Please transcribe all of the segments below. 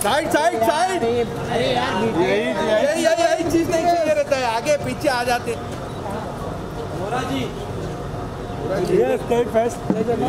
Side side side. अरे यार यही चीज नहीं चाहिए रहता है, आगे पीछे आ जाते। नोरा जी ये स्टेट फेस्ट ले जाना।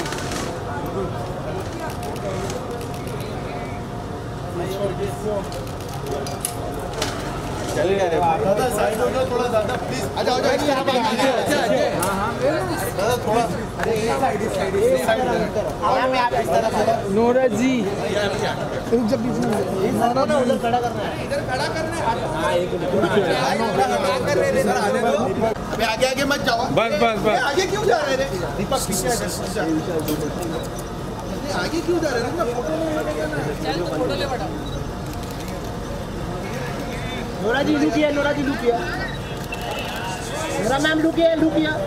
चल गया रे दादा, साइड हो जाओ थोड़ा दादा प्लीज। आ जाओ इस तरफ आ जाओ। हां दादा थोड़ा, अरे ये साइड मैं आप इस तरफ आ जाओ। नोरा जी रुक जा, बीच में उधर खड़ा करना है, इधर खड़ा करना है। हां एक मिनट कर रहे सर, आने दो। अबे आगे आगे मत जाओ। बस बस बस, आगे क्यों जा रहे रे दीपक? पीछे आगे क्यों जा रहे रे? फोटो नहीं लगेगा ना। चल तो फोटो ले बड़ा। नोरा जी लुक किया, नोरा जी लुक किया, नोरा मैम लुक किया, लुक किया,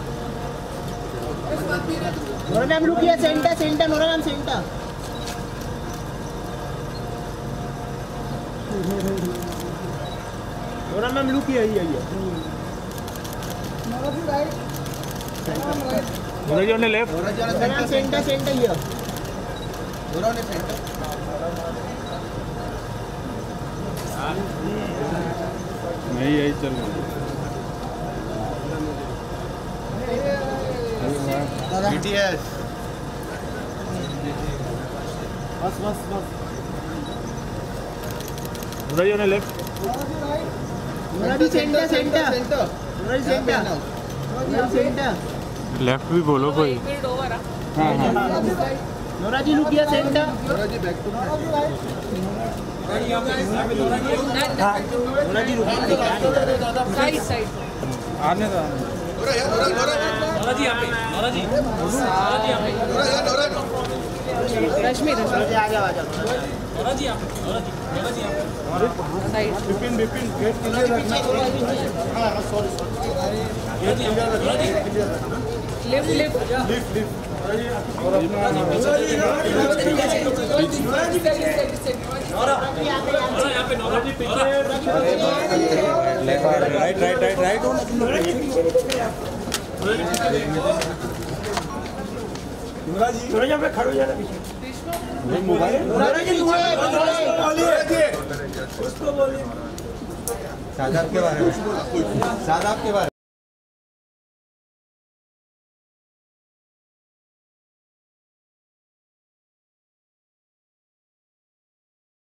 नोरा मैम लुक किया, centre centre, Nora ma'am centre. Nora ma'am look किया, ये Nora ji right, Nora ji ने left, Nora ma'am centre centre, ये नोरा ने सेंटर। नहीं यही चल रहा है। BTS बस बस बस, नोरा जी ने left, Nora ji centre centre, Nora ji centre, Nora ji centre, left भी बोलो कोई। हाँ हाँ, नोरा जी लुक किया, centre, Nora ji back to Nora ji look किया, साइड साइड आने दो। नोरा यार, नोरा जी यहाँ पे, नोरा जी यहाँ पे, नोरा यार, नोरा रश्मि नोरा जी आगे आ जाओ, नोरा जी यहाँ पे, नोरा जी यहाँ पे, side Bipin Bipin gate clear रखना। हां sorry Nora ji left left lift lift. यहाँ पे नोरा जी पीछे, right right right right. Nora ji Nora ji पे खड़े हो जाना पीछे, मोबाइल। नोरा जी उसको बोलिए शादाब के बारे में, शादाब के बारे में।